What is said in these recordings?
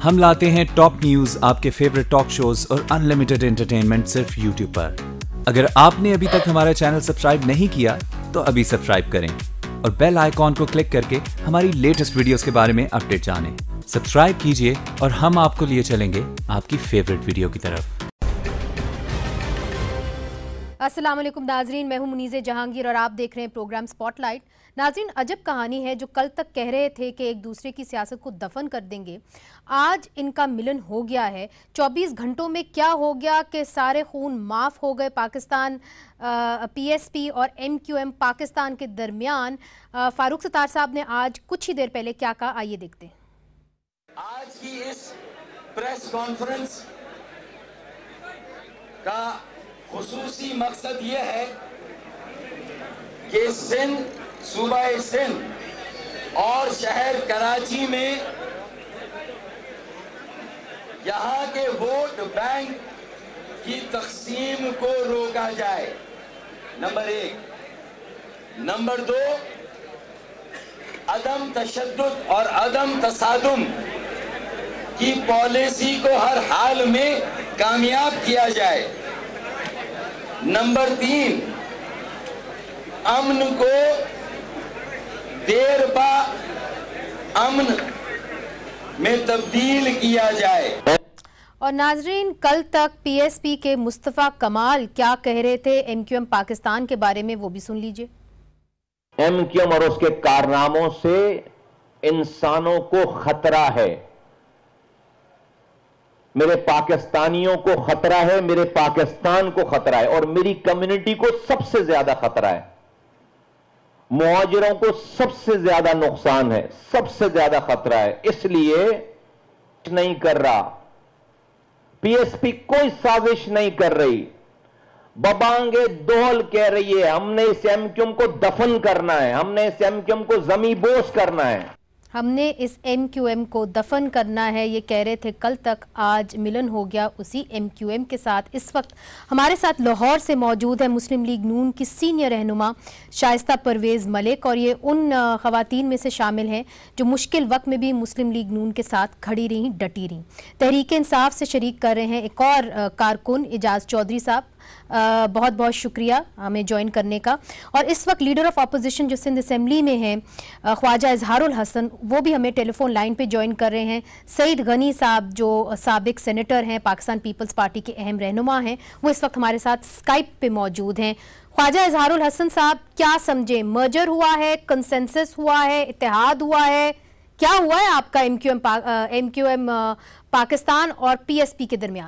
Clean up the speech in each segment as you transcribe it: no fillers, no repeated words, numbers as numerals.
हम लाते हैं टॉप न्यूज, आपके फेवरेट टॉक शोज और अनलिमिटेड एंटरटेनमेंट सिर्फ यूट्यूब पर। अगर आपने अभी तक हमारा चैनल सब्सक्राइब नहीं किया तो अभी सब्सक्राइब करें और बेल आइकॉन को क्लिक करके हमारी लेटेस्ट वीडियोस के बारे में अपडेट जानें। सब्सक्राइब कीजिए और हम आपको लिए चलेंगे आपकी फेवरेट वीडियो की तरफ। अस्सलाम वालेकुम नाजरीन, मैं हूं मुनीज़े जहांगीर और आप देख रहे हैं प्रोग्राम स्पॉटलाइट। नाजरीन, अजब कहानी है। जो कल तक कह रहे थे कि एक दूसरे की सियासत को दफन कर देंगे, आज इनका मिलन हो गया है। 24 घंटों में क्या हो गया कि सारे खून माफ़ हो गए पाकिस्तान पीएसपी और एमक्यूएम पाकिस्तान के दरमियान। फारूक सत्तार साहब ने आज कुछ ही देर पहले क्या कहा, आइए देखते हैं। आज की इस प्रेस कॉन्फ्रेंस का खुसूसी मकसद ये है कि सिंध, सूबा सिंध और शहर कराची में यहाँ के वोट बैंक की तकसीम को रोका जाए, नंबर 1। नंबर 2, अदम तशद्दुद और अदम तसादुम की पॉलिसी को हर हाल में कामयाब किया जाए। नंबर 3, अमन को देर बा अमन में तब्दील किया जाए। और नाजरीन, कल तक पीएसपी के मुस्तफा कमाल क्या कह रहे थे एमक्यूएम पाकिस्तान के बारे में, वो भी सुन लीजिए। एमक्यूएम और उसके कारनामों से इंसानों को खतरा है, मेरे पाकिस्तानियों को खतरा है, मेरे पाकिस्तान को खतरा है और मेरी कम्युनिटी को सबसे ज्यादा खतरा है। मुहाजिरों को सबसे ज्यादा नुकसान है, सबसे ज्यादा खतरा है। इसलिए नहीं कर रहा, पीएसपी कोई साजिश नहीं कर रही। बबांगे दोहल कह रही है हमने इस एमक्यूएम को दफन करना है, हमने इस एमक्यूएम को जमीबोस करना है, हमने इस एमक्यूएम को दफन करना है, ये कह रहे थे कल तक। आज मिलन हो गया उसी एमक्यूएम के साथ। इस वक्त हमारे साथ लाहौर से मौजूद है मुस्लिम लीग नून की सीनियर रहनुमा शाइस्ता परवेज़ मलिक, और ये उन ख़वातीन में से शामिल हैं जो मुश्किल वक्त में भी मुस्लिम लीग नून के साथ खड़ी रहीं, डटी रहीं। तहरीक इंसाफ से शरीक कर रहे हैं एक और कारकुन एजाज चौधरी साहब, बहुत बहुत शुक्रिया हमें ज्वाइन करने का। और इस वक्त लीडर ऑफ अपोजिशन जो सिंध असेंबली में हैं ख्वाजा इजहारुल हसन, वो भी हमें टेलीफोन लाइन पे ज्वाइन कर रहे हैं। सईद गनी साहब जो साबिक सेनेटर हैं, पाकिस्तान पीपल्स पार्टी के अहम रहनुमा हैं, वो इस वक्त हमारे साथ स्काइप पे मौजूद हैं। ख्वाजा इजहारुल हसन साहब, क्या समझे, मर्जर हुआ है, कंसेंसस हुआ है, इत्तेहाद हुआ है, क्या हुआ है आपका एमक्यूएम पाकिस्तान और पीएसपी के दरमियान?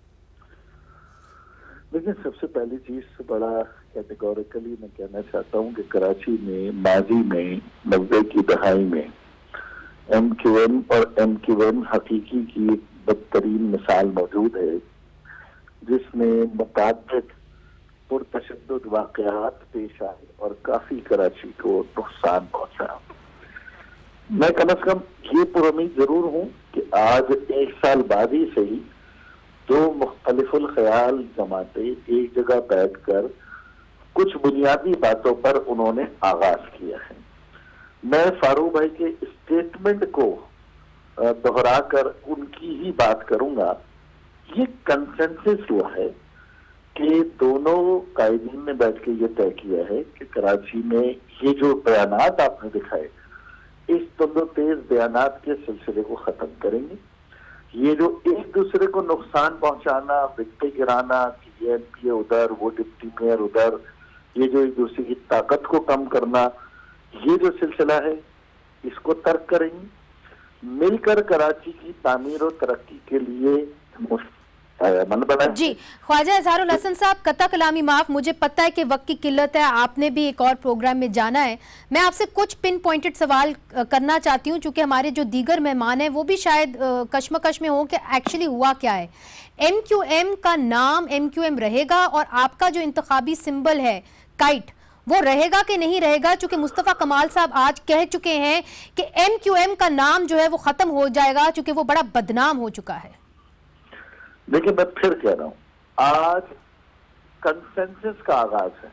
लेकिन सबसे पहली चीज बड़ा कैटेगोरिकली मैं कहना चाहता हूँ कि कराची में माजी में 90 की दहाई में एमक्यूएम और एमक्यूएम हकीकी की बदतरीन मिसाल मौजूद है, जिसमें मुतअद्दिद पुरतशद्दुद वाक़यात पेश आए और काफी कराची को नुकसान पहुंचा। मैं कम से कम ये पुरुम्मीद जरूर हूँ कि आज 1 साल बाद ही सही दो मुख्तलिफुल ख्याल जमाते एक जगह बैठकर कुछ बुनियादी बातों पर उन्होंने आगाज किया है। मैं फारूक भाई के स्टेटमेंट को दोहराकर उनकी ही बात करूंगा। ये कंसेंसस हुआ है कि दोनों कायदीन ने बैठ के ये तय किया है कि कराची में ये जो बयानात आपने दिखाए, इस तुंदो तेज बयानात के सिलसिले को खत्म करेंगे। ये जो एक दूसरे को नुकसान पहुंचाना, विकटे गिराना, कि ये एमपी उधर, वो डिप्टी मेयर उधर, ये जो एक दूसरे की ताकत को कम करना, ये जो सिलसिला है, इसको तर्क करेंगे। मिलकर कराची की तामीर और तरक्की के लिए मन बना जी। ख्वाजा इजहारुल हसन साहब, कता कलामी माफ, मुझे पता है कि वक्त की किल्लत है, आपने भी एक और प्रोग्राम में जाना है। मैं आपसे कुछ पिन पॉइंटेड सवाल करना चाहती हूँ, चूंकि हमारे जो दीगर मेहमान हैं वो भी शायद कश्मकश में हो कि एक्चुअली हुआ क्या है। एमक्यूएम का नाम एमक्यूएम रहेगा और आपका जो इंतखाबी सिंबल है काइट, वो रहेगा कि नहीं रहेगा? चूंकि मुस्तफा कमाल साहब आज कह चुके हैं कि एमक्यूएम का नाम जो है वो खत्म हो जाएगा, चूंकि वो बड़ा बदनाम हो चुका है। देखिए, मैं फिर कह रहा हूँ, आज कंसेंसस का आगाज है।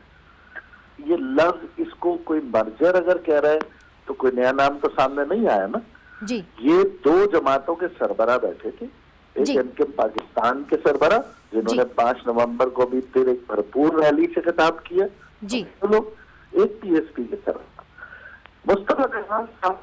ये लफ्ज, इसको कोई मर्जर अगर कह रहा है तो कोई नया नाम तो सामने नहीं आया ना। जी। ये 2 जमातों के सरबराह बैठे थे, एक एमक्यूएम पाकिस्तान के सरबराह जिन्होंने 5 नवंबर को भी फिर एक भरपूर रैली से खिताब किया जी, तो लोग, एक पीएसपी के सरबराह मुस्तफा कमाल साहब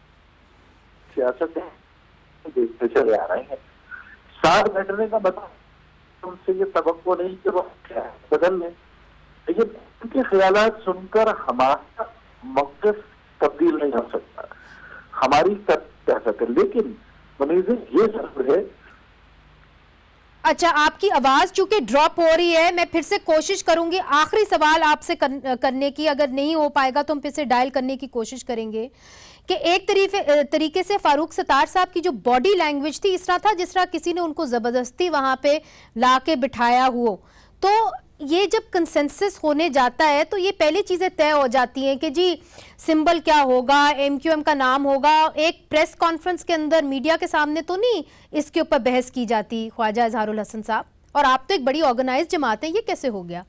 सियासत देखते चले आ रहे हैं। साथ बैठने का मतलब उनसे ये तवक्को नहीं कि वो बदल लें, लेकिन उनके ख्यालात सुनकर हमारा मौक़िफ़ तब्दील नहीं हो सकता, हमारी सियासत है। लेकिन मुनीज़ ये जरूर है। अच्छा, आपकी आवाज चूंकि ड्रॉप हो रही है, मैं फिर से कोशिश करूंगी आखिरी सवाल आपसे करने की, अगर नहीं हो पाएगा तो हम फिर से डायल करने की कोशिश करेंगे कि एक तरीके से फारूक सत्तार साहब की जो बॉडी लैंग्वेज थी इस तरह था जिस तरह किसी ने उनको जबरदस्ती वहां पे लाके बिठाया हुआ। तो ये जब कंसेंसस होने जाता है तो ये पहली चीजें तय हो जाती हैं कि जी सिंबल क्या होगा, एमक्यूएम का नाम होगा। एक प्रेस कॉन्फ्रेंस के अंदर मीडिया के सामने तो नहीं इसके ऊपर बहस की जाती ख्वाजा इजहारुल हसन साहब, और आप तो एक बड़ी ऑर्गेनाइज जमात हैं, ये कैसे हो गया?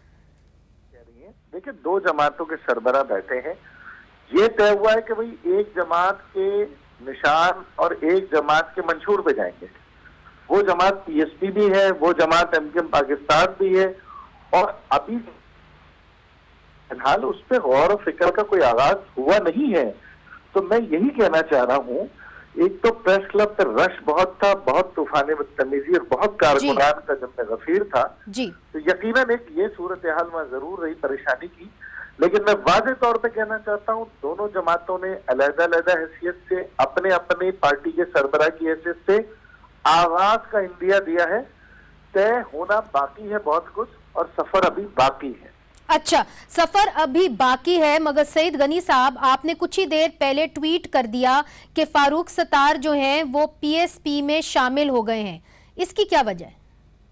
देखिए, 2 जमातों के सरबराह बैठे हैं, ये तय हुआ है कि भाई एक जमात के निशान और एक जमात के मंशूर पे जाएंगे। वो जमात पीएसपी भी है, वो जमात एमक्यूएम पाकिस्तान भी है, और अभी फिलहाल उस पर गौर और फिक्र का कोई आगाज हुआ नहीं है। तो मैं यही कहना चाह रहा हूँ, एक तो प्रेस क्लब पर रश बहुत था, बहुत तूफानी बदतमीजी और बहुत कारकुनान का जब गफीर था जी। तो यकीनन एक ये सूरत हाल में जरूर रही परेशानी की, लेकिन मैं वाज़ेह तौर पे कहना चाहता हूँ दोनों जमातों ने अलग-अलग हैसियत से अपने अपने पार्टी के सरबराह की हैसियत से आगाज का इंदिया दिया है। तय होना बाकी है बहुत कुछ, और सफर अभी बाकी है। अच्छा, सफर अभी बाकी है, मगर सईद गनी साहब आपने कुछ ही देर पहले ट्वीट कर दिया कि फारूक सत्तार जो हैं वो पीएसपी में शामिल हो गए हैं, इसकी क्या वजह है?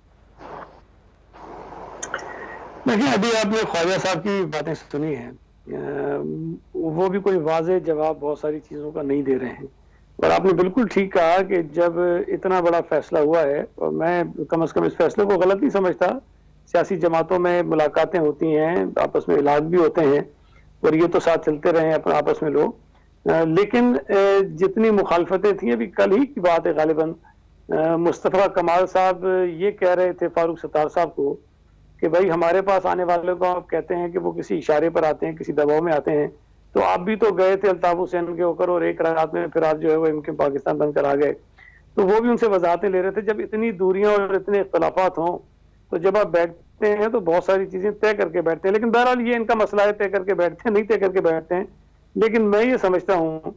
देखिए, अभी आपने ख्वाजा साहब की बातें सुनी हैं, वो भी कोई वाज़ेह जवाब बहुत सारी चीज़ों का नहीं दे रहे हैं, और आपने बिल्कुल ठीक कहा कि जब इतना बड़ा फैसला हुआ है, और मैं कम से कम इस फैसले को गलत नहीं समझता, सियासी जमातों में मुलाकातें होती हैं, आपस में इलाज भी होते हैं, और ये तो साथ चलते रहे हैं आपस में लोग, लेकिन जितनी मुखालफतें थी, अभी कल ही की बात है गालिबन, मुस्तफा कमाल साहब ये कह रहे थे फारूक सत्तार साहब को कि भाई हमारे पास आने वाले को आप कहते हैं कि वो किसी इशारे पर आते हैं, किसी दबाव में आते हैं, तो आप भी तो गए थे अल्ताफ हुसैन के होकर, और एक रात में फिर आप जो है वो एमक्यूएम पाकिस्तान बनकर आ गए। तो वो भी उनसे वजाहतें ले रहे थे। जब इतनी दूरियां और इतने इख्तलाफात हों तो जब आप बैठते हैं तो बहुत सारी चीजें तय करके बैठते हैं, लेकिन बहरहाल ये इनका मसला है, तय करके बैठते हैं, नहीं तय करके बैठते हैं। लेकिन मैं ये समझता हूँ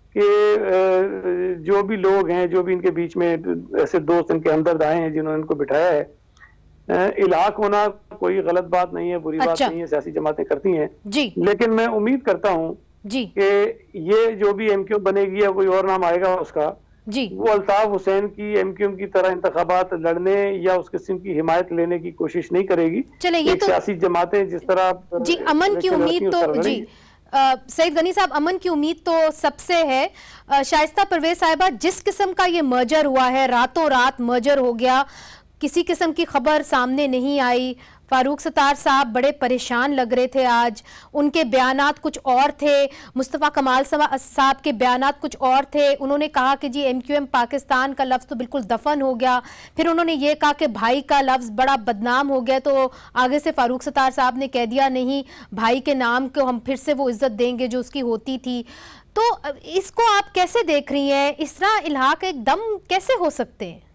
कि जो भी लोग हैं, जो भी इनके बीच में ऐसे दोस्त इनके हमदर्द आए हैं जिन्होंने इनको बिठाया है, इलाक होना कोई गलत बात नहीं है, बुरी बात नहीं है, सियासी जमातें करती हैं जी। लेकिन मैं उम्मीद करता हूँ कि ये जो भी एमक्यूएम बनेगी या कोई और नाम आएगा उसका जी, वो अल्ताफ हुसैन की एमक्यूएम की तरह इंतखाबात लड़ने या उस किस्म की हिमायत लेने की कोशिश नहीं करेगी। चले ये तो सियासी जमातें जिस तरह जी, अमन की उम्मीद तो जी सईद गनी साहब, अमन की उम्मीद तो सबसे है। शाइस्ता परवेज साहिबा, जिस किस्म का ये मर्जर हुआ है, रातों रात मर्जर हो गया, किसी किस्म की खबर सामने नहीं आई, फारूक सत्तार साहब बड़े परेशान लग रहे थे आज, उनके बयानात कुछ और थे, मुस्तफ़ा कमाल साहब के बयानात कुछ और थे। उन्होंने कहा कि जी एमक्यूएम पाकिस्तान का लफ्ज़ तो बिल्कुल दफन हो गया, फिर उन्होंने ये कहा कि भाई का लफ्ज़ बड़ा बदनाम हो गया, तो आगे से फारूक सत्तार साहब ने कह दिया नहीं, भाई के नाम को हम फिर से वो इज्जत देंगे जो उसकी होती थी। तो इसको आप कैसे देख रही हैं? इस तरह इल्हाक एकदम कैसे हो सकते हैं?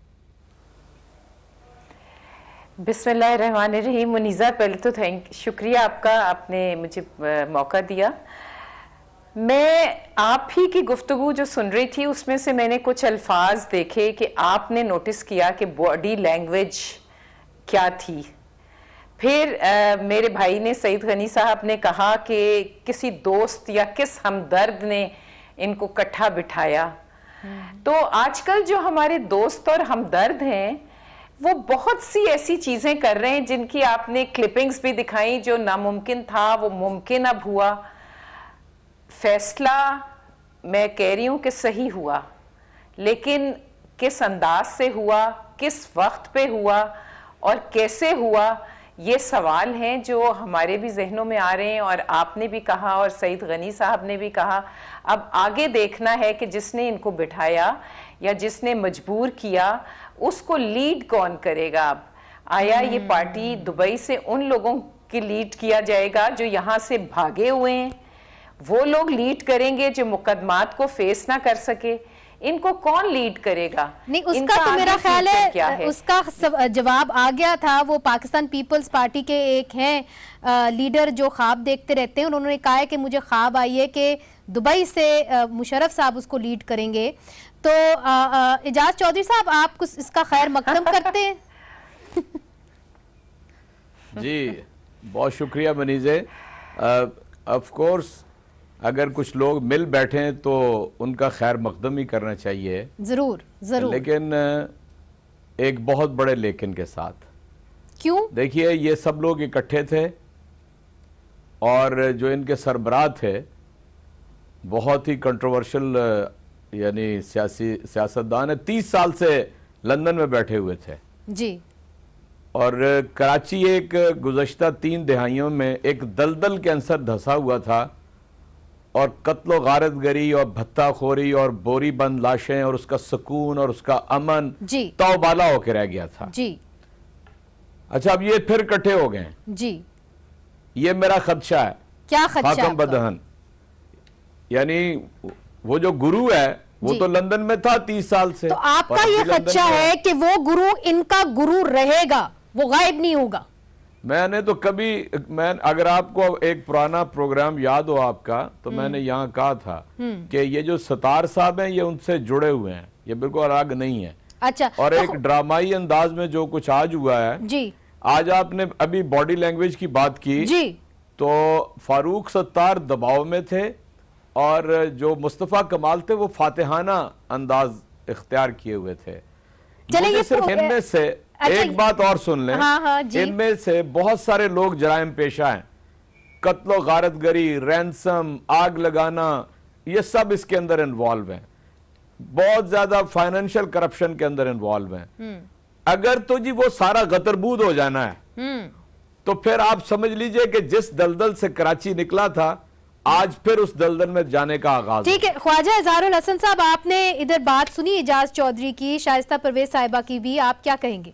बिस्मिल्लाहिर्रहमानिर्रहीम। मुनीज़ा, पहले तो शुक्रिया आपका, आपने मुझे मौका दिया। मैं आप ही की गुफ्तगू जो सुन रही थी उसमें से मैंने कुछ अल्फाज देखे कि आपने नोटिस किया कि बॉडी लैंग्वेज क्या थी। फिर मेरे भाई ने, सईद गनी साहब ने कहा कि किसी दोस्त या किस हमदर्द ने इनको इकट्ठा बिठाया। तो आजकल जो हमारे दोस्त और हमदर्द हैं वो बहुत सी ऐसी चीजें कर रहे हैं जिनकी आपने क्लिपिंग्स भी दिखाई, जो नामुमकिन था वो मुमकिन अब हुआ। फैसला मैं कह रही हूं कि सही हुआ, लेकिन किस अंदाज से हुआ, किस वक्त पे हुआ और कैसे हुआ, ये सवाल हैं जो हमारे भी जहनों में आ रहे हैं, और आपने भी कहा और सईद गनी साहब ने भी कहा, अब आगे देखना है कि जिसने इनको बिठाया या जिसने मजबूर किया उसको लीड कौन करेगा। अब आया ये पार्टी दुबई से उन लोगों की लीड किया जाएगा जो यहाँ से भागे हुए हैं, वो लोग लीड करेंगे जो मुकदमात को फेस ना कर सके, इनको कौन लीड करेगा? नहीं, उसका तो मेरा ख्याल है उसका जवाब आ गया था। वो पाकिस्तान पीपल्स पार्टी के एक हैं लीडर जो ख्वाब देखते रहते हैं, उन्होंने कहा है कि मुझे ख्वाब आई है कि दुबई से मुशर्रफ साहब उसको लीड करेंगे। तो एजाज चौधरी साहब, आप कुछ इसका खैर मकदम करते हैं? जी बहुत शुक्रिया मनीज़े। ऑफ कोर्स अगर कुछ लोग मिल बैठे तो उनका खैर मकदम ही करना चाहिए, जरूर जरूर, लेकिन एक बहुत बड़े लेकिन के साथ। क्यों? देखिए, ये सब लोग इकट्ठे थे और जो इनके सरबराह थे बहुत ही कंट्रोवर्शियल यानी सियासतदान है, 30 साल से लंदन में बैठे हुए थे जी, और कराची एक गुज़श्ता 3 दहाइयों में एक दलदल के अंसर धंसा हुआ था और कत्लो गारतगरी और भत्ताखोरी और बोरी बंद लाशें और उसका सुकून और उसका अमन तौबाला होकर रह गया था जी। अच्छा, अब ये फिर इकट्ठे हो गए जी, ये मेरा खदशा है। क्या खदशा? हाकम बदहन, यानी वो जो गुरु है वो तो लंदन में था 30 साल से, तो आपका ये खदशा है कि वो गुरु इनका गुरु रहेगा, वो गायब नहीं होगा? मैंने तो कभी, अगर आपको एक पुराना प्रोग्राम याद हो आपका, तो मैंने यहाँ कहा था कि ये जो सतार साहब हैं ये उनसे जुड़े हुए हैं, ये बिल्कुल अलग नहीं है। अच्छा, और एक ड्रामाई अंदाज में जो कुछ आज हुआ है जी, आज आपने अभी बॉडी लैंग्वेज की बात की जी, तो फारूक सत्तार दबाव में थे और जो मुस्तफ़ा कमाल थे वो फातिहाना अंदाज इख्तियार किए हुए थे। चलिए, सिर्फ इनमें से एक बात और सुन लें, इनमें से बहुत सारे लोग जराइम पेशा हैं, कत्लो गारतगरी, रैंसम, आग लगाना, ये सब इसके अंदर इन्वॉल्व हैं, बहुत ज्यादा फाइनेंशियल करप्शन के अंदर इन्वॉल्व हैं। अगर तो जी वो सारा गतरबूद हो जाना है तो फिर आप समझ लीजिए कि जिस दलदल से कराची निकला था आज फिर उस दलदल में जाने का आगाज। ठीक है, ख्वाजा इज़हारुल हसन साहब, आपने इधर बात सुनी एजाज चौधरी की, शाइस्ता परवेज साहिबा की भी, आप क्या कहेंगे?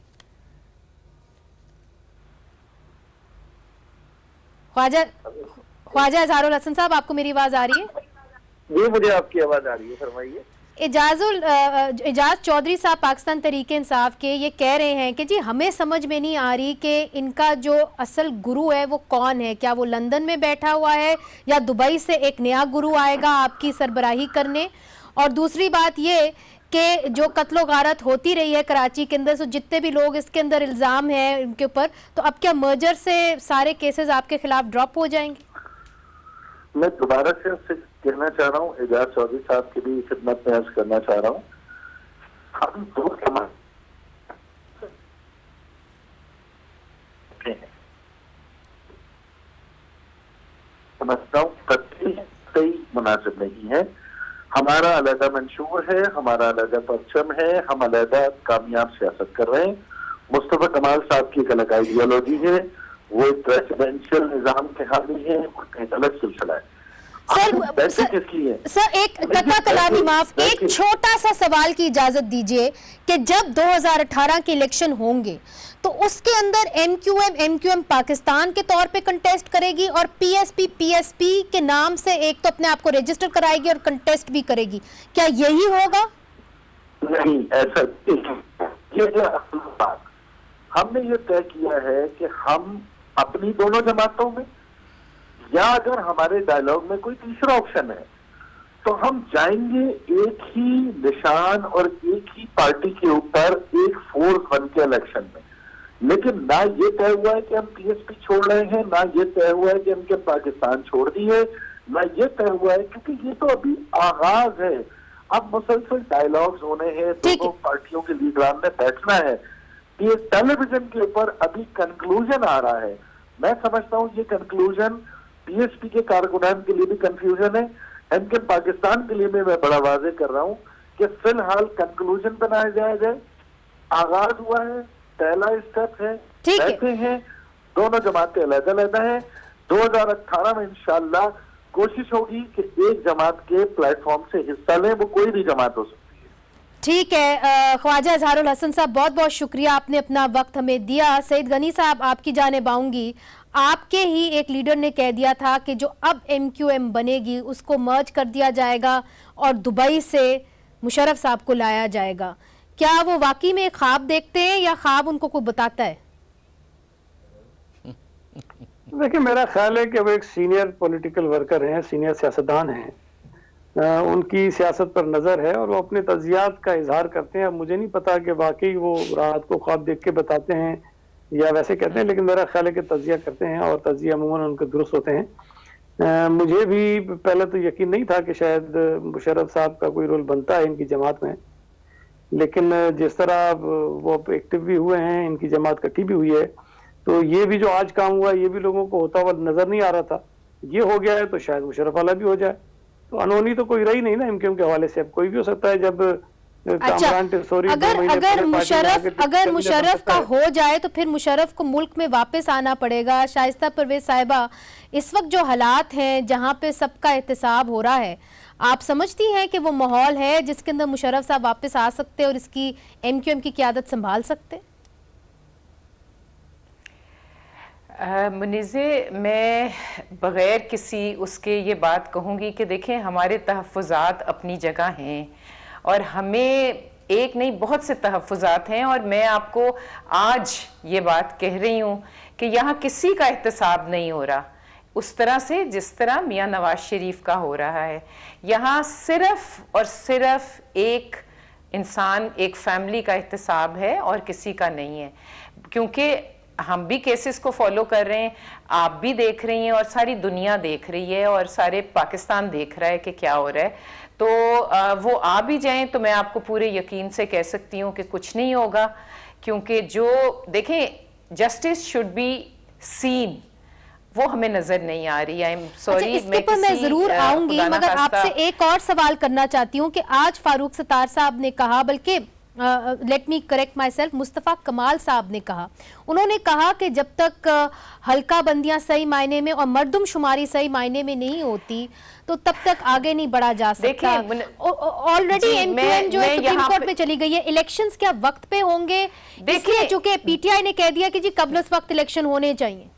ख्वाजा इज़हारुल हसन साहब, आपको मेरी आवाज आ रही है? जी, मुझे आपकी आवाज आ रही है, फरमाइए। एजाज चौधरी साहब पाकिस्तान तहरीक इंसाफ के ये कह रहे हैं कि जी हमें समझ में नहीं आ रही कि इनका जो असल गुरु है वो कौन है, क्या वो लंदन में बैठा हुआ है या दुबई से एक नया गुरु आएगा आपकी सरबराही करने। और दूसरी बात ये कि जो कत्लो गारत होती रही है कराची के अंदर, तो जितने भी लोग इसके अंदर इल्ज़ाम है उनके ऊपर, तो अब क्या मर्जर से सारे केसेस आपके खिलाफ ड्रॉप हो जाएंगे? मैं दोबारा से आपसे कहना चाह रहा हूँ, एजाज चौधरी साहब की भी खिदमत में अर्ज करना चाह रहा हूँ, हम दो समझता हूँ सही मुनासिब नहीं है। हमारा अलग मंशूर है, हमारा अलग परचम है, हम अलग कामयाब सियासत कर रहे हैं। मुस्तफा कमाल साहब की एक अलग आइडियोलॉजी है, वो एक प्रेसिडेंशियल निजाम के हामी है, एक अलग सिलसिला है। सर एक कथा कलामी माफ, एक छोटा सा सवाल की इजाजत दीजिए कि जब 2018 के इलेक्शन होंगे तो उसके अंदर एमक्यूएम पाकिस्तान के तौर पे कंटेस्ट करेगी और पीएसपी के नाम से एक तो अपने आप को रजिस्टर कराएगी और कंटेस्ट भी करेगी, क्या यही होगा? नहीं, ऐसा हमने ये तय किया है कि हम अपनी दोनों जमातों में या अगर हमारे डायलॉग में कोई तीसरा ऑप्शन है तो हम जाएंगे एक ही निशान और एक ही पार्टी के ऊपर एक फोर्स बन के इलेक्शन में। लेकिन ना ये तय हुआ है कि हम पीएसपी छोड़ रहे हैं, ना ये तय हुआ है कि हमने पाकिस्तान छोड़ दी है, ना ये तय हुआ है, क्योंकि ये तो अभी आगाज है। अब मुसलसल डायलॉग्स होने हैं, दोनों पार्टियों के लीडरान ने बैठना है, ये टेलीविजन के ऊपर अभी कंक्लूजन आ रहा है। मैं समझता हूँ ये कंक्लूजन पीएसपी के कारकुनान के लिए भी कंफ्यूजन है, एमके पाकिस्तान के लिए भी मैं बड़ा वाजे कर रहा हूं कि फिलहाल कंक्लूजन बनाया जाए। आगाज हुआ है, पहला स्टेप है, बैठे हैं, दोनों जमातें अलग-अलग हैं। 2018 में इंशाअल्लाह कोशिश होगी कि एक जमात के प्लेटफॉर्म से हिस्सा लें, वो कोई भी जमात हो सकती है। ठीक है ख्वाजा इजहारुल हसन साहब, बहुत बहुत शुक्रिया, आपने अपना वक्त हमें दिया। सईद गनी साहब, आपकी जानिब आऊंगी। आपके ही एक लीडर ने कह दिया था कि जो अब MQM बनेगी उसको मर्ज कर दिया जाएगा और दुबई से मुशर्रफ साहब को लाया जाएगा। क्या वो वाकई में ख्वाब देखते हैं या ख्वाब उनको कोई बताता है? देखिए, मेरा ख्याल है कि वो एक सीनियर पॉलिटिकल वर्कर हैं, सीनियर सियासतदान हैं, उनकी सियासत पर नज़र है और वो अपने तजियात का इजहार करते हैं। अब मुझे नहीं पता कि वाकई वो रात को ख्वाब देख के बताते हैं या वैसे कहते हैं, लेकिन मेरा ख्याल है कि तजिया करते हैं और तजिया अमूमन उनके दुरुस्त होते हैं। मुझे भी पहले तो यकीन नहीं था कि शायद मुशर्रफ साहब का कोई रोल बनता है इनकी जमात में, लेकिन जिस तरह वो एक्टिव भी हुए हैं, इनकी जमात इकट्ठी भी हुई है, तो ये भी जो आज काम हुआ ये भी लोगों को होता हुआ नजर नहीं आ रहा था। ये हो गया है तो शायद मुशर्रफ वाला भी हो जाए, तो अनहोनी तो कोई रही नहीं ना MQM के हवाले से। अब कोई भी हो सकता है। जब अच्छा, अगर मुशर्रफ का हो जाए तो फिर मुशर्रफ को मुल्क में वापस आना पड़ेगा। शाइस्ता परवेज साहिबा, इस वक्त जो हालात हैं जहां पे सबका एहतसाब हो रहा है, आप समझती हैं कि वो माहौल है जिसके अंदर मुशर्रफ साहब वापस आ सकते और इसकी MQM की क़यादत संभाल सकते? मुनीज़े, मैं बग़ैर किसी उसके ये बात कहूँगी कि देखें, हमारे तहफ़्फ़ुज़ात अपनी जगह हैं और हमें एक नहीं बहुत से तहफ़्फ़ुज़ात हैं, और मैं आपको आज ये बात कह रही हूँ कि यहाँ किसी का एहतसाब नहीं हो रहा उस तरह से जिस तरह मियाँ नवाज शरीफ का हो रहा है। यहाँ सिर्फ़ और सिर्फ एक इंसान, एक फैमिली का एहतसाब है और किसी का नहीं है, क्योंकि हम भी केसेस को फॉलो कर रहे हैं, आप भी देख रही हैं और सारी दुनिया देख रही है और सारे पाकिस्तान देख रहा है कि क्या हो रहा है। तो वो आ भी जाएं तो मैं आपको पूरे यकीन से कह सकती हूँ कि कुछ नहीं होगा, क्योंकि जो देखें, जस्टिस शुड बी सीन, वो हमें नजर नहीं आ रही। आई एम सॉरी, इसके पर मैं जरूर आऊंगी, मगर आपसे एक और सवाल करना चाहती हूँ कि आज फारूक सत्तार साहब ने कहा, बल्कि let me correct myself, Mustafa Kamal साहब ने कहा, उन्होंने कहा कि जब तक हल्का बंदियां सही मायने में और मर्दमशुमारी सही मायने में नहीं होती तो तब तक आगे नहीं बढ़ा जा सकता। ऑलरेडी MQM जो है सुप्रीम कोर्ट में चली गई है। इलेक्शंस क्या वक्त पे होंगे? इसलिए चूंकि PTI ने कह दिया कि जी कबल वक्त इलेक्शन होने चाहिए,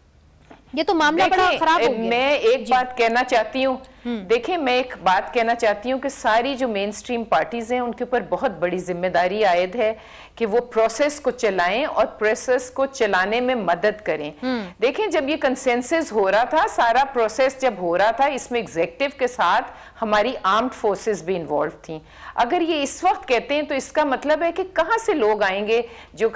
ये तो मामला बड़ा खराब हो गया। मैं एक बात कहना चाहती हूँ, देखिए मैं एक बात कहना चाहती हूँ कि सारी जो मेन स्ट्रीम पार्टीज हैं उनके ऊपर बहुत बड़ी जिम्मेदारी आयद है कि वो प्रोसेस को चलाएं और प्रोसेस को चलाने में मदद करें। देखें, जब ये कंसेंसस हो रहा था, सारा प्रोसेस जब हो रहा था, इसमें एग्जीक्यूटिव के साथ हमारी आर्म्ड फोर्सेस भी इन्वॉल्व थी। अगर ये इस वक्त कहते हैं तो इसका मतलब है कि कहाँ से लोग आएंगे जो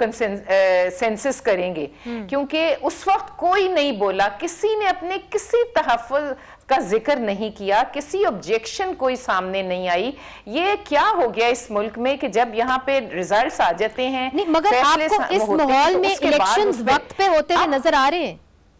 सेंसस करेंगे, क्योंकि उस वक्त कोई नहीं बोला, किसी ने अपने किसी तहफ़्फ़ुज़ का जिक्र नहीं किया, किसी ऑब्जेक्शन कोई सामने नहीं आई। ये क्या हो गया इस मुल्क में कि जब यहाँ पे रिजल्ट्स आ जाते हैं, नहीं, मगर आपको इस माहौल में इलेक्शंस वक्त पे होते हुए नजर आ रहे हैं?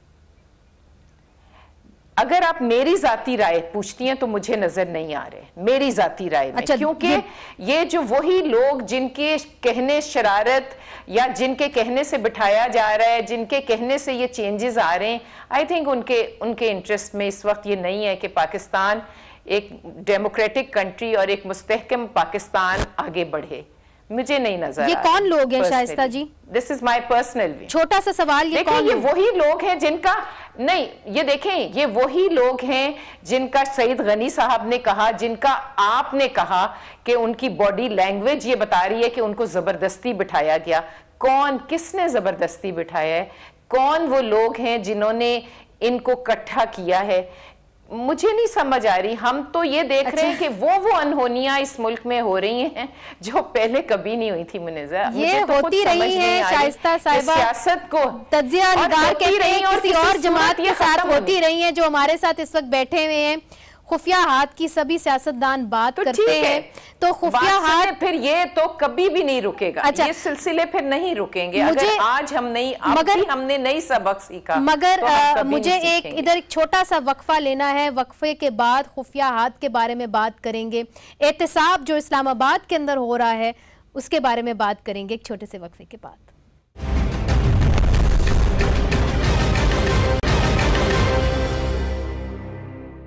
अगर आप मेरी जाती राय पूछती हैं तो मुझे नजर नहीं आ रहे, मेरी जाती राय में। अच्छा, क्योंकि ये जो वही लोग जिनके कहने शरारत या जिनके कहने से बिठाया जा रहा है, जिनके कहने से ये चेंजेस आ रहे हैं, आई थिंक उनके इंटरेस्ट में इस वक्त ये नहीं है कि पाकिस्तान एक डेमोक्रेटिक कंट्री और एक मुस्तहकम पाकिस्तान आगे बढ़े। मुझे नहीं नजर ये कौन लोग हैं Shaista ji? This is my personal view. छोटा सा सवाल, ये कौन? ये वही लोग हैं जिनका नहीं, ये देखें, ये वही लोग हैं जिनका सईद गनी साहब ने कहा, जिनका आपने कहा कि उनकी बॉडी लैंग्वेज ये बता रही है कि उनको जबरदस्ती बिठाया गया। कौन, किसने जबरदस्ती बिठाया है? कौन वो लोग हैं जिन्होंने इनको इकट्ठा किया है? मुझे नहीं समझ आ रही। हम तो ये देख रहे हैं कि वो अनहोनियां इस मुल्क में हो रही हैं जो पहले कभी नहीं हुई थी। मुनीज़ा, ये तो होती रही है शाइस्ता साहिबा, सियासत को तज्जिया निगार कहते हैं, किसी और जमात के साथ होती रही है। जो हमारे साथ इस वक्त बैठे हुए हैं, खुफिया हाथ की सभी सियासतदान बात करते हैं, तो खुफिया हाथ फिर ये तो कभी भी नहीं रुकेगा। अच्छा, ये सिलसिले फिर नहीं रुकेंगे अगर आज हम नहीं, मगर हमने नई सबक सीखा। मगर तो मुझे एक छोटा सा वक्फा लेना है, वक्फे के बाद खुफिया हाथ के बारे में बात करेंगे, एहतसाब जो इस्लामाबाद के अंदर हो रहा है उसके बारे में बात करेंगे एक छोटे से वक्फे के बाद।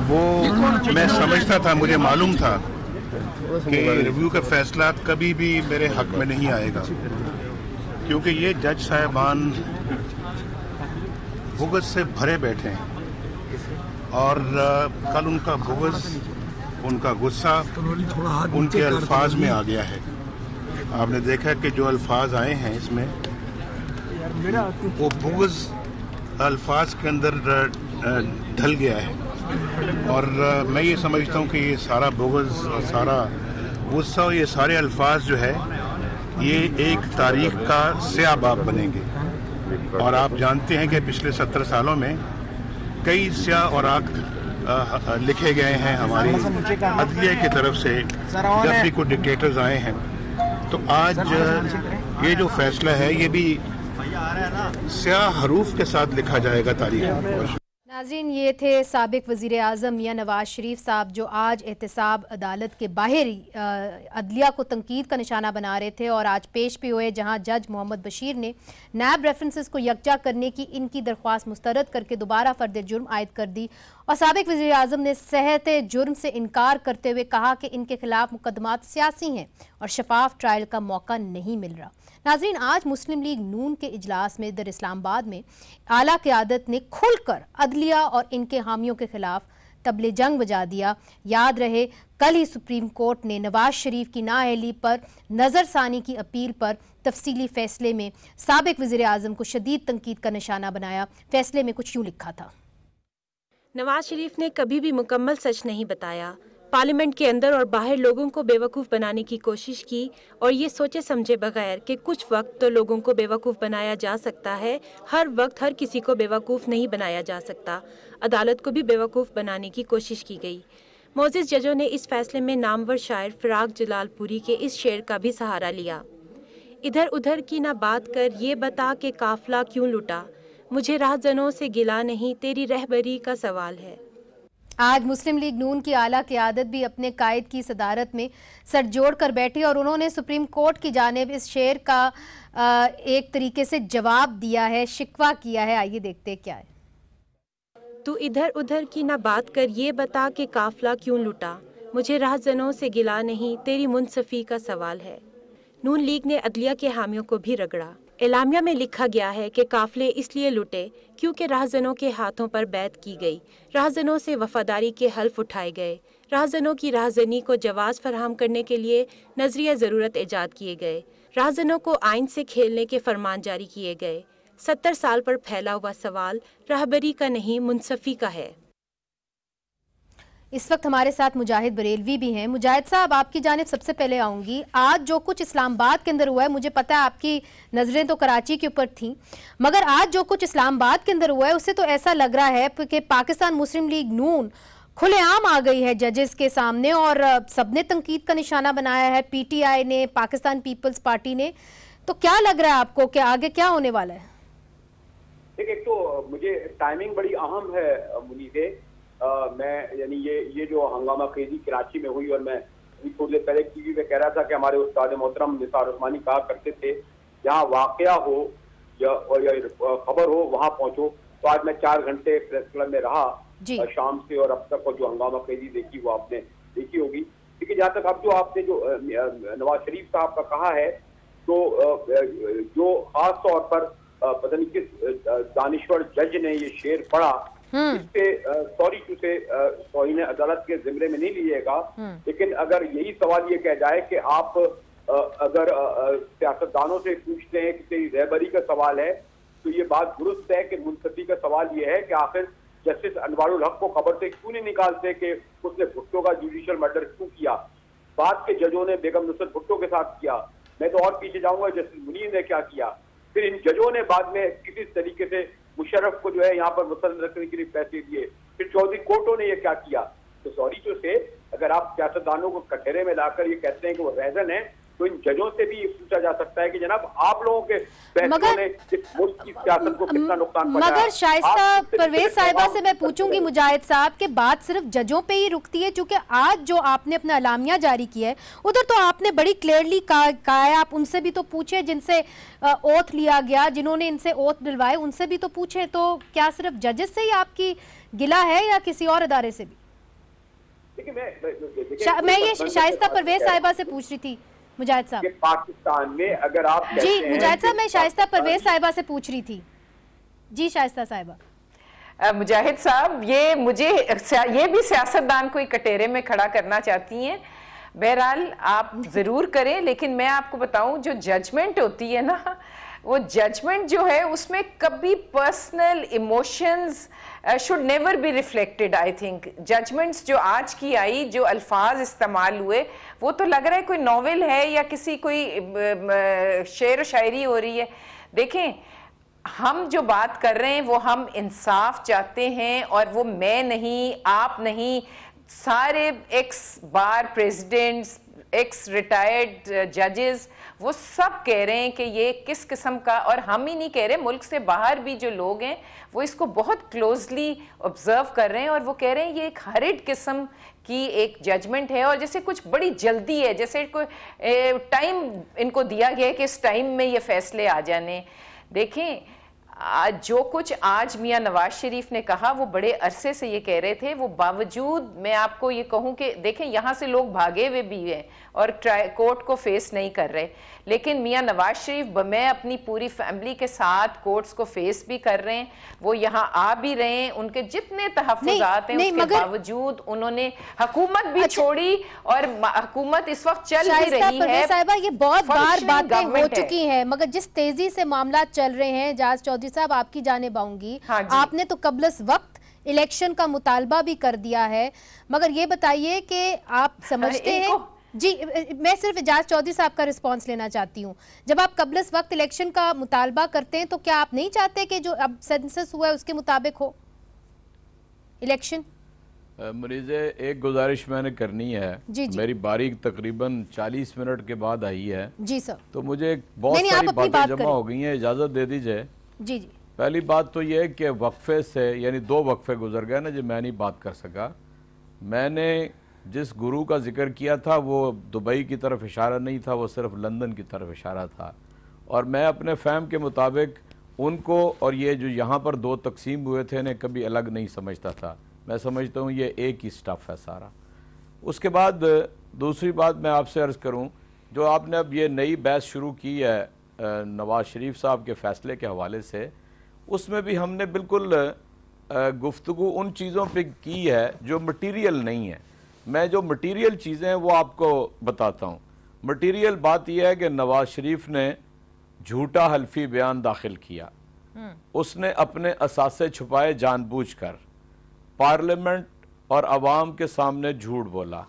वो मैं समझता था, मुझे मालूम था कि रिव्यू का फैसला कभी भी मेरे हक में नहीं आएगा, क्योंकि ये जज साहिबान बुग़्ज़ से भरे बैठे हैं और कल उनका बुग़्ज़, उनका गुस्सा उनके अल्फाज में आ गया है। आपने देखा कि जो अल्फाज आए हैं इसमें, वो बुग़्ज़ अल्फाज के अंदर ढल गया है और मैं ये समझता हूँ कि ये सारा बुग़्ज़ और सारा गुस्सा और ये सारे अल्फाज जो है ये एक तारीख़ का स्याह बाब बनेंगे। और आप जानते हैं कि पिछले 17 सालों में कई स्याह और आग लिखे गए हैं हमारी अदलिया की तरफ से जब भी कोई डिक्टेटर्स आए हैं। तो आज ये जो फैसला है ये भी स्याह हरूफ के साथ लिखा जाएगा तारीख में। नाज़रीन, ये थे साबिक वज़ीर आज़म मियां नवाज शरीफ साहब जो आज एहतसाब अदालत के बाहर अदलिया को तनकीद का निशाना बना रहे थे और आज पेश भी हुए, जहां जज मोहम्मद बशीर ने नैब रेफरेंसेस को यकजा करने की इनकी दरख्वास्त मुस्तरद करके दोबारा फर्द जुर्म आयद कर दी और साबिक वज़ीर आज़म ने सहत जुर्म से इनकार करते हुए कहा कि इनके खिलाफ मुकदमात सियासी हैं और शफाफ ट्रायल का मौका नहीं मिल रहा। नाज़रीन, आज मुस्लिम लीग नून के इजलास में इधर इस्लामाबाद में आला क़यादत ने खुलकर अदलिया और इनके हामियों के खिलाफ तबले जंग बजा दिया। याद रहे, कल ही सुप्रीम कोर्ट ने नवाज शरीफ की नाअहली पर नज़रसानी की अपील पर तफसीली फैसले में साबिक वज़ीर आज़म को शदीद तनकीद का निशाना बनाया। फैसले में कुछ यूँ लिखा था: नवाज शरीफ ने कभी भी मुकम्मल सच नहीं बताया, पार्लियामेंट के अंदर और बाहर लोगों को बेवकूफ़ बनाने की कोशिश की और ये सोचे समझे बगैर कि कुछ वक्त तो लोगों को बेवकूफ़ बनाया जा सकता है, हर वक्त हर किसी को बेवकूफ़ नहीं बनाया जा सकता। अदालत को भी बेवकूफ़ बनाने की कोशिश की गई। मोअज़्ज़िज़ जजों ने इस फैसले में नामवर शायर फ़िराक जलालपुरी के इस शेर का भी सहारा लिया: इधर उधर की ना बात कर, ये बता के काफ़िला क्यों लुटा, मुझे राहज़नों से गिला नहीं, तेरी रहबरी का सवाल है। आज मुस्लिम लीग नून की आला क़यादत भी अपने कायद की सदारत में सर जोड़ कर बैठी और उन्होंने सुप्रीम कोर्ट की जानिब इस शेर का एक तरीके से जवाब दिया है, शिकवा किया है। आइए देखते क्या है। तू इधर उधर की ना बात कर, ये बता के काफ़िला क्यों लुटा, मुझे राहज़नों से गिला नहीं, तेरी मुनसफ़ी का सवाल है। नून लीग ने अदलिया के हामियों को भी रगड़ा। एलामिया में लिखा गया है कि काफ़िले इसलिए लुटे क्योंकि राहज़नों के हाथों पर बैत की गई, राहज़नों से वफादारी के हल्फ उठाए गए, राहज़नों की राहज़नी को जवाज़ फराहम करने के लिए नज़रिया ज़रूरत ईजाद किए गए, राहज़नों को आइन से खेलने के फरमान जारी किए गए। 70 साल पर फैला हुआ सवाल रहबरी का नहीं, मुनसफ़ी का है। इस वक्त हमारे साथ मुजाहिद बरेलवी भी हैं। मुजाहिद साहब, आपकी जानिब सबसे पहले आऊँगी। आज जो कुछ इस्लामाबाद के अंदर हुआ है, मुझे पता है आपकी नज़रें तो कराची के ऊपर थीं, मगर आज जो कुछ इस्लामाबाद के अंदर हुआ है उससे तो ऐसा लग रहा है कि पाकिस्तान मुस्लिम लीग नून खुलेआम आ गई है जजेस के सामने और सबने तनकीद का निशाना बनाया है, PTI ने, पाकिस्तान पीपल्स पार्टी ने। तो क्या लग रहा है आपको कि आगे क्या होने वाला है? एक तो मुझे टाइमिंग बड़ी अहम है मुनीर। मैं यानी ये जो हंगामा खेजी कराची में हुई और मैं थोड़ी देर पहले टीवी में कह रहा था कि हमारे उस्ताद मोहतरम निसार उस्मानी कहा करते थे, जहाँ वाकया हो या खबर हो वहाँ पहुँचो। तो आज मैं 4 घंटे प्रेस क्लब में रहा शाम से और अब तक जो हंगामा खेजी देखी वो आपने देखी होगी। लेकिन जहाँ तक अब जो आपने जो नवाज शरीफ साहब का कहा है, तो जो खास तौर पर पता नहीं किस दानिश्वर जज ने ये शेर पढ़ा, इससे सॉरी टू से तौहीन अदालत के जिम्मे में नहीं लीजिएगा। लेकिन अगर यही सवाल ये कह जाए कि आप अगर सियासतदानों से पूछते हैं कि तेरी रहबरी का सवाल है, तो ये बात दुरुस्त है कि मुंसफी का सवाल ये है कि आखिर जस्टिस अनवारुल हक को खबर से क्यों नहीं निकालते कि उसने भुट्टो का जुडिशियल मर्डर क्यों किया। बाद के जजों ने बेगम नुसरत भुट्टो के साथ किया। मैं तो और पीछे जाऊंगा, जस्टिस मुनीर ने क्या किया। फिर इन जजों ने बाद में किसी तरीके से मुशर्रफ को जो है यहाँ पर मुस्तरद रखने के लिए पैसे दिए। फिर चौधरी कोर्टों ने ये क्या किया। तो सॉरी टू से अगर आप सियासतदानों को कटहरे में लाकर ये कहते हैं कि वो रहजन है, तो इन जजों से भी ये पूछा जा सकता है कि जनाब आप लोगों के फैसलों ने इस मुल्क की सियासत को कितना नुकसान पहुंचाया। मगर शाइस्ता परवेज साहिबा से मैं पूछूंगी मुजाहिद साहब के बात सिर्फ जजों पे ही रुकती है, क्योंकि आज जो आपने अपना अलामिया जारी किया है उधर तो आपने बड़ी क्लियरली कहा है, आप उनसे भी तो पूछे जिनसे ओथ लिया गया, जिन्होंने इनसे ओथ दिलवाए उनसे भी तो पूछे। तो क्या सिर्फ जजेस से ही आपकी गिला है या किसी और अदारे से भी? देखिए मैं ये शाइस्ता परवेज साहिबा से पूछ रही थी, मुजाहिद साहब। पाकिस्तान में अगर आप जी मुजाहिद साहब, मैं शाइस्ता परवेज साहिबा से पूछ रही थी। जी शाइस्ता साहिबा। मुजाहिद साहब, ये भी सियासतदान को कटोरे में खड़ा करना चाहती हैं। बहरहाल आप जरूर करें, लेकिन मैं आपको बताऊं जो जजमेंट होती है ना, वो जजमेंट जो है उसमें कभी personal emotions should never be reflected. I think judgements जो आज की आई, जो अल्फाज इस्तेमाल हुए, वो तो लग रहा है कोई नॉवेल है या किसी कोई शेर व शायरी हो रही है। देखें, हम जो बात कर रहे हैं वो हम इंसाफ चाहते हैं, और वो मैं नहीं, आप नहीं, सारे ex bar presidents, ex retired जजेस, वो सब कह रहे हैं कि ये किस किस्म का, और हम ही नहीं कह रहे, मुल्क से बाहर भी जो लोग हैं वो इसको बहुत क्लोजली ऑब्जर्व कर रहे हैं, और वो कह रहे हैं ये एक हरिड किस्म की एक जजमेंट है, और जैसे कुछ बड़ी जल्दी है, जैसे कोई टाइम इनको दिया गया है कि इस टाइम में ये फैसले आ जाने। देखें, जो कुछ आज मियां नवाज शरीफ ने कहा वो बड़े अरसे से ये कह रहे थे, वो बावजूद मैं आपको ये कहूं कि देखें यहाँ से लोग भागे हुए भी हैं और कोर्ट को फेस नहीं कर रहे, लेकिन मियां नवाज शरीफ मैं अपनी पूरी फैमिली के साथ कोर्ट्स को फेस भी कर रहे हैं। वो यहाँ आ भी रहे हैं, उनके जितने तहफ़्फ़ुज़ात हैं उसके बावजूद उन्होंने हुकूमत भी छोड़ी, और हुकूमत इस वक्त चल भी रही है। साहिबा, ये बहुत बार बातें हो चुकी हैं, मगर जिस तेजी से मामला चल रहे हैं, जाज चौधरी साहब आपकी जानिब आऊंगी। आपने तो कबलस वक्त इलेक्शन का मुतालबा भी कर दिया है, मगर ये बताइए कि आप समझते हैं, जी मैं सिर्फ इजाज चौधरी साहब का रिस्पांस लेना चाहती हूँ, जब आप कबलस वक्त इलेक्शन का मुतालबा करते हैं तो क्या आप नहीं चाहते कि जो अब सेंसस हुआ है उसके मुताबिक हो इलेक्शन? मरीज़े, एक गुजारिश मैंने करनी है। जी जी। मेरी बारी तकरीबन 40 मिनट के बाद आई है। जी सर। तो मुझे बहुत सारी बातें जमा हो गई हैं, इजाज़त दे दीजिए। जी जी। पहली बात तो ये है कि वक्फे से, यानी 2 वक्फे गुजर गए ना जो मैं नहीं बात कर सका। मैंने जिस गुरु का जिक्र किया था वो दुबई की तरफ इशारा नहीं था, वो सिर्फ लंदन की तरफ इशारा था, और मैं अपने फ़हम के मुताबिक उनको और ये जो यहाँ पर 2 तकसीम हुए थे ने कभी अलग नहीं समझता था। मैं समझता हूँ ये एक ही स्टफ़ है सारा। उसके बाद दूसरी बात मैं आपसे अर्ज़ करूँ, जो आपने अब ये नई बहस शुरू की है नवाज़ शरीफ साहब के फ़ैसले के हवाले से, उसमें भी हमने बिल्कुल गुफ्तगू उन चीज़ों पे की है जो मटीरियल नहीं है। मैं जो मटीरियल चीज़ें हैं वो आपको बताता हूँ। मटीरियल बात यह है कि नवाज़ शरीफ ने झूठा हल्फी बयान दाखिल किया, उसने अपने असासे छुपाए जानबूझकर, पार्लियामेंट और अवाम के सामने झूठ बोला,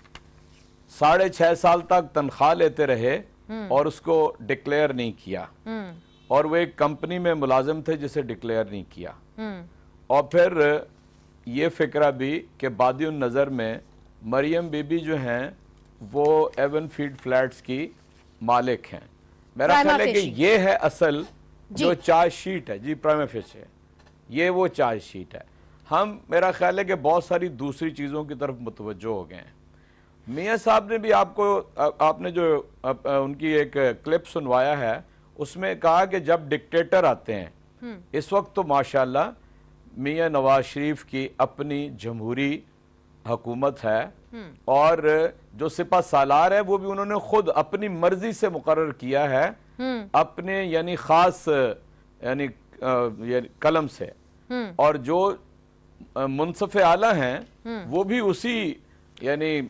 6.5 साल तक तनख्वाह लेते रहे और उसको डिक्लेयर नहीं किया, और वो एक कंपनी में मुलाजिम थे जिसे डिक्लेयर नहीं किया, और फिर ये फिक्रा भी कि बादियुन नज़र में मरियम बीबी जो हैं वो एवन फीड फ्लैट्स की मालिक हैं। मेरा ख्याल है कि ये है असल जो चार्जशीट है। जी, प्राइमा फेसी, ये वो चार्जशीट है। हम, मेरा ख्याल है कि बहुत सारी दूसरी चीज़ों की तरफ मुतवज्जो हो गए हैं। मियाँ साहब ने भी आपने जो उनकी एक क्लिप सुनवाया है, उसमें कहा कि जब डिक्टेटर आते हैं, इस वक्त तो माशाल्लाह मियाँ नवाज शरीफ की अपनी जमहूरी हुकूमत है, और जो सिपा सालार है वो भी उन्होंने खुद अपनी मर्जी से मुकर्रर किया है, अपने यानी खास यानी कलम से, और जो मुनसफ़े आला हैं वो भी उसी यानी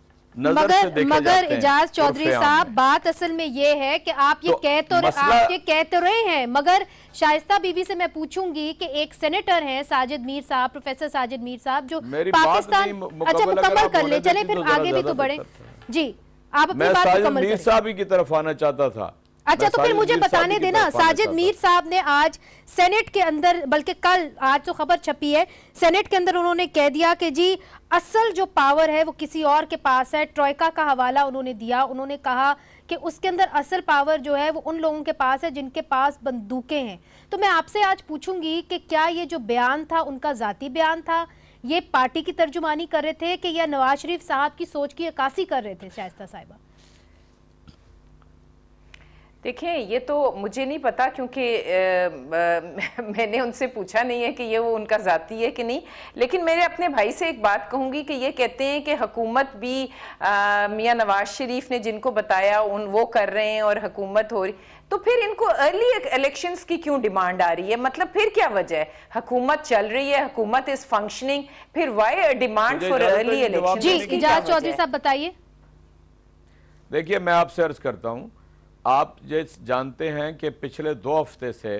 मगर इजाज चौधरी साहब, बात असल में ये है कि आप ये कह तो रहे हैं, मगर शाइस्ता बीबी से मैं पूछूंगी कि एक सेनेटर हैं साजिद मीर साहब, प्रोफेसर साजिद मीर साहब, जो पाकिस्तान, अच्छा मुकम्मल कर ले, चले फिर आगे भी तो बढ़े। जी, आप अपनी बात मुकम्मल करें। मीर साहब की तरफ आना चाहता था। अच्छा, तो फिर मुझे बताने देना, साजिद मीर साहब ने आज सेनेट के अंदर, बल्कि कल, आज तो खबर छपी है, सेनेट के अंदर उन्होंने कह दिया कि जी असल जो पावर है वो किसी और के पास है। ट्रोइका का हवाला उन्होंने दिया, उन्होंने कहा कि उसके अंदर असल पावर जो है वो उन लोगों के पास है जिनके पास बंदूकें हैं। तो मैं आपसे आज पूछूंगी कि क्या ये जो बयान था उनका जाती बयान था, ये पार्टी की तर्जुमानी कर रहे थे कि या नवाज शरीफ साहब की सोच की अक्कासी कर रहे थे? शाइस्ता साहिबा, देखिए, ये तो मुझे नहीं पता क्योंकि मैंने उनसे पूछा नहीं है कि ये वो उनका ज़ाती है कि नहीं, लेकिन मेरे अपने भाई से एक बात कहूँगी कि ये कहते हैं कि हुकूमत भी मियां नवाज शरीफ ने जिनको बताया वो कर रहे हैं और हुकूमत हो रही, तो फिर इनको अर्ली इलेक्शंस की क्यों डिमांड आ रही है? मतलब फिर क्या वजह है? हुकूमत चल रही है, हुकूमत इज फंक्शनिंग, फिर why demand for early election? जी इजाज चौधरी साहब बताइए। देखिए, मैं आपसे अर्ज करता हूँ, आप जानते हैं कि पिछले 2 हफ्ते से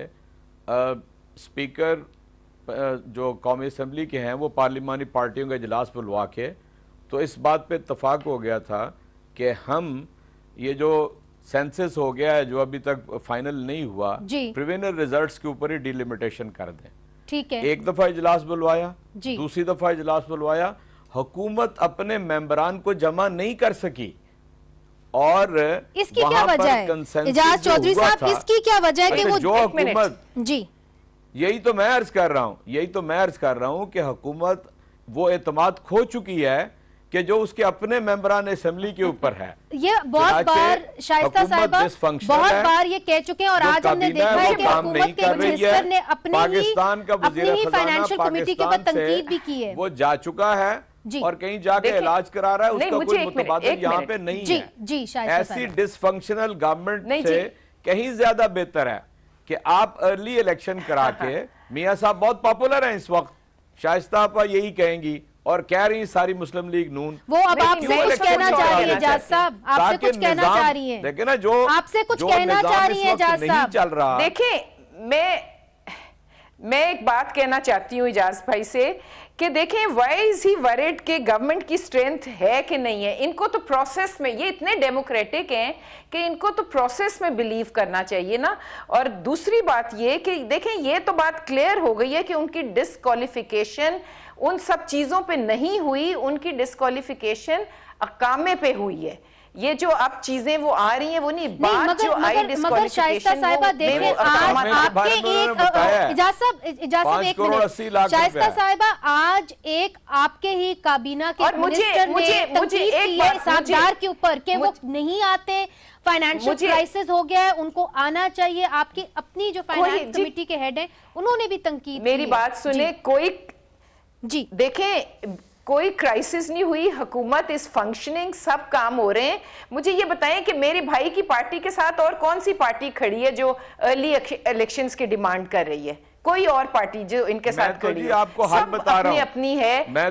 स्पीकर जो कौमी असम्बली के हैं वो पार्लिमानी पार्टियों का इजलास बुलवा के तो इस बात पे इत्तफाक हो गया था कि हम ये जो सेंसस हो गया है जो अभी तक फाइनल नहीं हुआ, प्रिलिमिनरी रिजल्ट्स के ऊपर ही डिलिमिटेशन कर दें। ठीक है, एक दफा इजलास बुलवाया, दूसरी दफा इजलास बुलवाया, हुकूमत अपने मेंबरान को जमा नहीं कर सकी और इसकी क्या वजह है? इजाज चौधरी साहब, इसकी क्या वजह है कि वो जो हुकूमत, जी यही तो मैं अर्ज कर रहा हूं कि हुकूमत वो एतमाद खो चुकी है कि जो उसके अपने मेंबरान असेंबली के ऊपर है। ये बहुत बार शाइस्ता साहिबा बहुत बार ये कह चुके हैं और आज हमने देखा है कि हुकूमत के मिनिस्टर ने पाकिस्तान का अपनी फाइनेंशियल कमेटी के ऊपर तंकीद भी की है। वो जा चुका है और कहीं जाके इलाज करा रहा है, उसका कोई मुतबादिल यहाँ पे नहीं है। जी ऐसी डिसफंक्शनल गवर्नमेंट से कहीं ज्यादा बेहतर है कि आप अर्ली इलेक्शन करा के, मियां साहब बहुत पॉपुलर हैं इस वक्त, शाइस्ता आपा यही कहेंगी और कह रही सारी मुस्लिम लीग नून, वो अब आपसे कुछ कहना चाह रही है जाज साहब, आपसे कुछ कहना चाह रही है, देखिए ना, जो आपसे कुछ कहना चाह रही है जाज साहब चल रहा। देखिए, मैं एक बात कहना चाहती हूँ इजाज भाई से कि देखें, वाई इज ही वरीड कि गवर्नमेंट की स्ट्रेंथ है कि नहीं है। इनको तो प्रोसेस में, ये इतने डेमोक्रेटिक हैं कि इनको तो प्रोसेस में बिलीव करना चाहिए ना। और दूसरी बात ये कि देखें, ये तो बात क्लियर हो गई है कि उनकी डिस्क्वालिफिकेशन उन सब चीजों पे नहीं हुई, उनकी डिस्क्वालिफिकेशन अकामे पे हुई है। ये जो अब चीजें वो आ रही हैं वो नहीं, बात जो आई मगर शाइस्ता साहिबा देखें, आज आपके एक इजाज साहब एक मिनट, शाइस्ता साहिबा आज एक आपके ही काबीना के मिनिस्टर ने तंकीद की है साहबदार के ऊपर कि वो नहीं आते, फाइनेंशियल क्राइसिस हो गया है, उनको आना चाहिए। आपकी अपनी जो फाइनेंस कमेटी के हेड है उन्होंने भी तंकीद, मेरी बात सुने, कोई जी देखें, कोई क्राइसिस नहीं हुई, हुकूमत इस फंक्शनिंग, सब काम हो रहे हैं। मुझे ये बताएं कि मेरे भाई की पार्टी के साथ और कौन सी पार्टी खड़ी है जो अर्ली इलेक्शंस की डिमांड कर रही है? कोई और पार्टी जो इनके साथ खड़ी है? आपको हल बता रहा हूं, अपनी है। मैं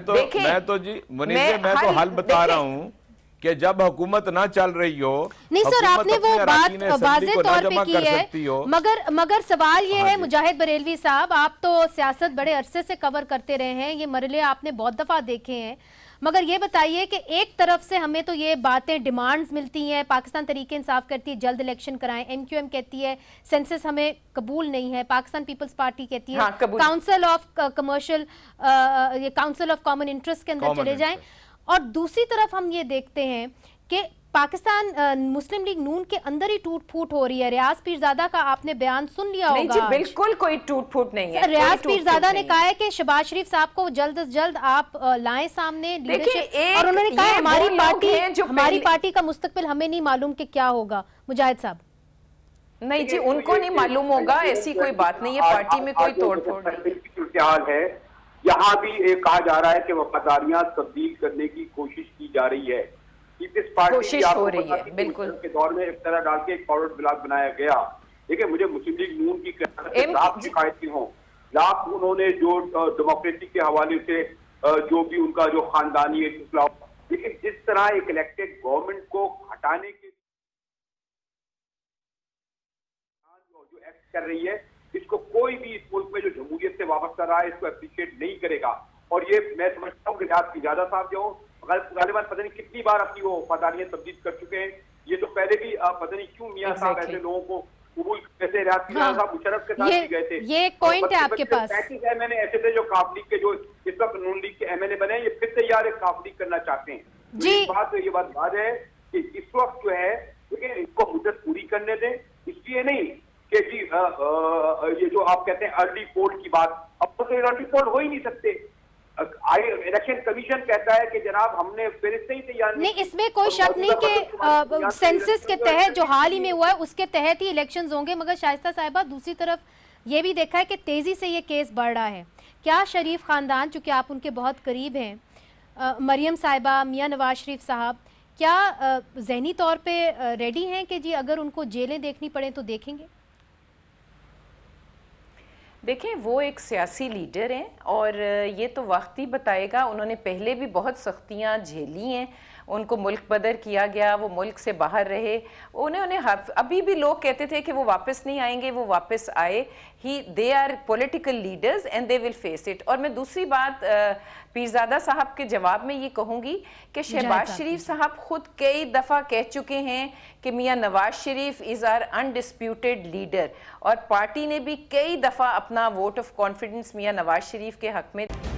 तो हल बता रहा हूं कि जब हुकूमत ना चल रही हो, नहीं सर, आपने वो बात वाज़ेह तौर पे की है, मगर सवाल ये है मुजाहिद बरेलवी साहब, आप तो सियासत बड़े अरसे से कवर करते रहे हैं, ये मरले आपने बहुत दफा देखे हैं, मगर ये बताइए कि एक तरफ से हमें तो ये बातें डिमांड्स मिलती हैं, पाकिस्तान तरीके इंसाफ करती है जल्द इलेक्शन कराएं, MQM कहती है सेंसस हमें कबूल नहीं है, पाकिस्तान पीपल्स पार्टी कहती है काउंसिल ऑफ कमर्शियल, ये काउंसिल ऑफ कॉमन इंटरेस्ट के अंदर चले जाएं, और दूसरी तरफ हम ये देखते हैं कि पाकिस्तान मुस्लिम लीग नून के अंदर ही टूट फूट हो रही है। रियाज पीरजादा का आपने बयान सुन लिया होगा। नहीं जी, बिल्कुल कोई टूट फूट नहीं है। रियाज पीरजादा ने कहा है कि शहबाज शरीफ साहब को जल्द से जल्द आप लाएं सामने लीडरशिप, और उन्होंने कहा हमारी पार्टी का मुस्तकबिल हमें नहीं मालूम कि क्या होगा। मुजाहिद साहब, नहीं जी, उनको नहीं मालूम होगा, ऐसी कोई बात नहीं है, पार्टी में कोई तोड़ फोड़ नहीं है। यहाँ भी कहा जा रहा है कि वफादारियां तब्दील करने की कोशिश की जा रही है। इस पार्टी कोशिश हो रही है, बिल्कुल के दौर में एक तरह डाल के एक फॉरवर्ड ब्लॉक बनाया गया। देखिए, मुझे मुस्लिम लीग नून की शिकायतें हों, लाख उन्होंने जो डेमोक्रेसी के हवाले से जो भी उनका जो खानदानी है, लेकिन जिस तरह एक इलेक्टेड गवर्नमेंट को हटाने के जो एक्ट कर रही है, इसको कोई भी इस मुल्क में जो जमहूरियत से वाबस्ता रहा है इसको अप्रिशिएट नहीं करेगा। और ये मैं समझता हूँ कि रियाज इजाज़त साहब जो गालिबान पता नहीं कितनी बार अपनी वो वफादारियां तब्दील कर चुके हैं। ये तो पहले भी पता नहीं क्यों मियां साहब ऐसे लोगों को कबूल करते, रियाज साहब मुशर्रफ के साथ भी गए थे। ये एक पॉइंट है आपके पास। 35 एमएलए ऐसे थे जो काफ लीग के, जो इस वक्त नून लीग के एमएलए बने, ये फिर से यार काफ लीग करना चाहते हैं। जी ये बात बात है कि इस वक्त जो है इनको मुद्दत पूरी करने दें, इसलिए नहीं कि जी ये जो आप कहते हैं अर्ली पोल की बात, अब तो अर्ली पोल हो ही नहीं सकते। इलेक्शन कमीशन कहता है कि जनाब हमने फिर से ही तैयार नहीं, इसमें कोई शक नहीं कि सेंसस के तहत जो हाल ही में हुआ है उसके तहत ही इलेक्शंस होंगे, मगर शाइस्ता साहिबा दूसरी तरफ ये भी देखा है कि तेजी से ये केस बढ़ रहा है। क्या शरीफ खानदान, चूंकि आप उनके बहुत करीब हैं, मरियम साहिबा, मियां नवाज शरीफ साहब, क्या ज़हनी तौर पे रेडी हैं कि जी अगर उनको जेलें देखनी पड़े तो देखेंगे? देखें, वो एक सियासी लीडर हैं और ये तो वक्त ही बताएगा। उन्होंने पहले भी बहुत सख्तियां झेली हैं, उनको मुल्क बदर किया गया, वो मुल्क से बाहर रहे। उन्हें अभी भी लोग कहते थे कि वो वापस नहीं आएंगे, वो वापस आए। They are political leaders and they will face it. और मैं दूसरी बात पीरजादा साहब के जवाब में ये कहूँगी कि शहबाज शरीफ साहब खुद कई दफ़ा कह चुके हैं कि मियां Nawaz Sharif is our undisputed leader, और पार्टी ने भी कई दफ़ा अपना वोट ऑफ कॉन्फिडेंस मियां नवाज शरीफ के हक में